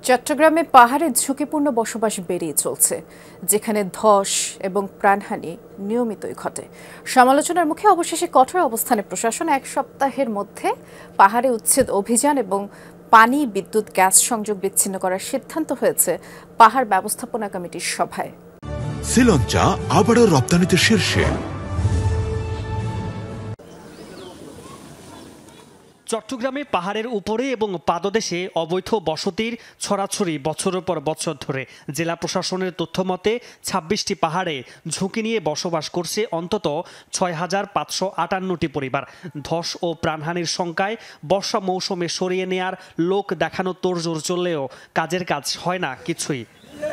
চট্টগ্রামে পাহাড়ে ঝুঁকিপূর্ণ বসবাস বেড়েই চলছে, যেখানে ধস এবং প্রাণহানি নিয়মিতই ঘটে। সমালোচনার মুখে অবশেষে কঠোর অবস্থানে প্রশাসন 1 সপ্তাহের মধ্যে পাহাড়ে উচ্ছেদ অভিযান এবং পানি, বিদ্যুৎ, গ্যাস সংযোগ বিচ্ছিন্ন করার সিদ্ধান্ত হয়েছে পাহাড় ব্যবস্থাপনা কমিটির সভায়। শ্রীলঙ্কা আবারও রপ্তানিতে শীর্ষে। চট্টগ্রামে পাহাড়ের উপরে এবং পাদদেশে অবৈধ বসতির ছড়াছড়ি বছরের পর বছর ধরে। জেলা প্রশাসনের তথ্যমতে 26টি পাহাড়ে ঝুঁকি নিয়ে বসবাস করছে অন্তত 6,558টি পরিবার। ধস ও প্রাণহানির শঙ্কায় বর্ষা মৌসুমে সরিয়ে নেয়ার লোক দেখানো তোড়জোড় চললেও কাজের কাজ হয় না কিছুই।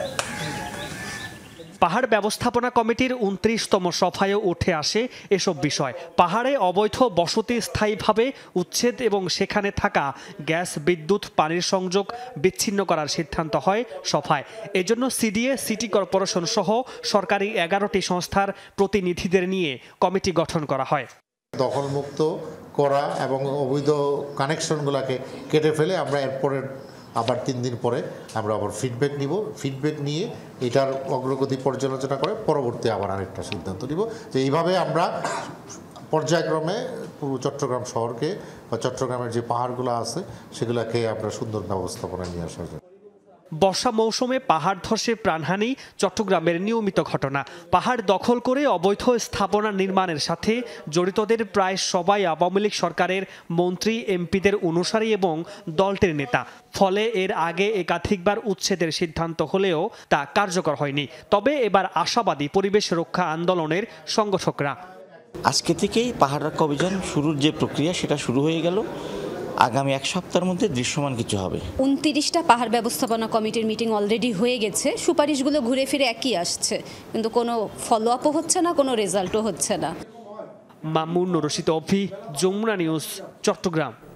পাহাড় ব্যবস্থাপনা কমিটির 29তম সভায়ও উঠে আসে এসব বিষয়। পাহাড়ে অবৈধ বসতি স্থায়ীভাবে উচ্ছেদ এবং সেখানে থাকা গ্যাস, বিদ্যুৎ, পানির সংযোগ বিচ্ছিন্ন করার সিদ্ধান্ত হয় সভায়। এজন্য সিডিএ, সিটি কর্পোরেশন সহ সরকারি 11টি সংস্থার প্রতিনিধিদের নিয়ে কমিটি গঠন করা হয়। দখলমুক্ত করা এবং অবৈধ কানেকশনগুলোকে কেটে ফেলে আমরা এরপরের আবার 3 দিন পরে আমরা আবার ফিডব্যাক নিয়ে এটার অগ্রগতি পর্যালোচনা করে পরবর্তী আবার আরেকটা সিদ্ধান্ত নিব যে এইভাবে আমরা পর্যায়ক্রমে পুরো চট্টগ্রাম শহরকে বা চট্টগ্রামের যে পাহাড়গুলো আছে সেগুলোকে আমরা সুন্দর ব্যবস্থাপনা নিয়ে আসার জন্য। বর্ষা মৌসুমে পাহাড় ধসে প্রাণহানি চট্টগ্রামের নিয়মিত ঘটনা। পাহাড় দখল করে অবৈধ স্থাপনা নির্মাণের সাথে জড়িতদের প্রায় সবাই আওয়ামী লীগ সরকারের মন্ত্রী, এমপিদের অনুসারী এবং দলটির নেতা। ফলে এর আগে একাধিকবার উচ্ছেদের সিদ্ধান্ত হলেও তা কার্যকর হয়নি। তবে এবার আশাবাদী পরিবেশ রক্ষা আন্দোলনের সংগঠকরা। আজকে থেকেই পাহাড় রক্ষা অভিযান শুরুর যে প্রক্রিয়া সেটা শুরু হয়ে গেল। আগামী 1 সপ্তাহের মধ্যে দৃশ্যমান কিছু হবে। 29টা পাহাড় ব্যবস্থাপনা কমিটির মিটিং অলরেডি হয়ে গেছে। সুপারিশগুলো ঘুরে ফিরে একই আসছে, কিন্তু কোনো ফলো আপও হচ্ছে না, কোনো রেজাল্টও হচ্ছে না। মামুন রশিদ, যমুনা নিউজ, চট্টগ্রাম।